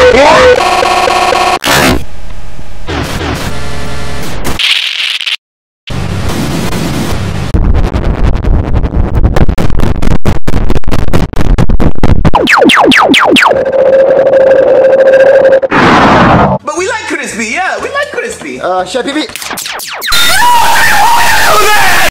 But we like crispy, yeah, we like crispy. Chef Pee Pee.